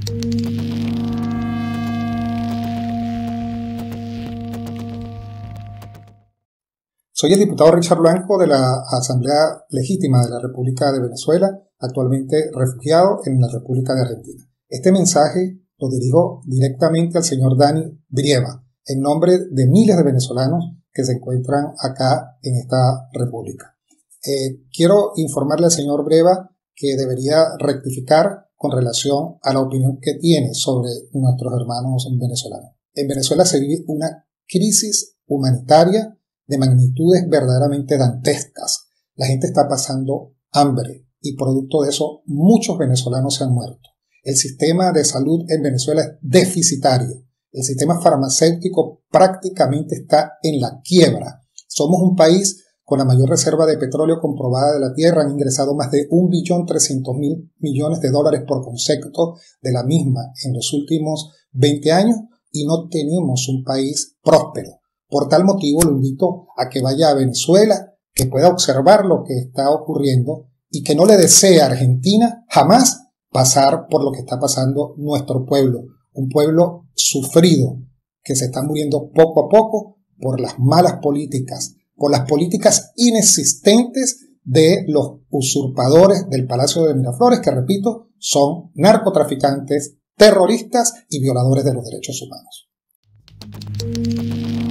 Soy el diputado Richard Blanco de la Asamblea Legítima de la República de Venezuela, actualmente refugiado en la República de Argentina. Este mensaje lo dirijo directamente al señor Dani Brieva, en nombre de miles de venezolanos que se encuentran acá en esta república. Quiero informarle al señor Brieva que debería rectificar con relación a la opinión que tiene sobre nuestros hermanos venezolanos. En Venezuela se vive una crisis humanitaria de magnitudes verdaderamente dantescas. La gente está pasando hambre y producto de eso muchos venezolanos se han muerto. El sistema de salud en Venezuela es deficitario. El sistema farmacéutico prácticamente está en la quiebra. Somos un país con la mayor reserva de petróleo comprobada de la tierra. Han ingresado más de $1.300.000.000.000 por concepto de la misma en los últimos 20 años y no tenemos un país próspero. Por tal motivo lo invito a que vaya a Venezuela, que pueda observar lo que está ocurriendo y que no le desee a Argentina jamás pasar por lo que está pasando nuestro pueblo. Un pueblo sufrido que se está muriendo poco a poco por las malas políticas, por las políticas inexistentes de los usurpadores del Palacio de Miraflores, que repito, son narcotraficantes, terroristas y violadores de los derechos humanos.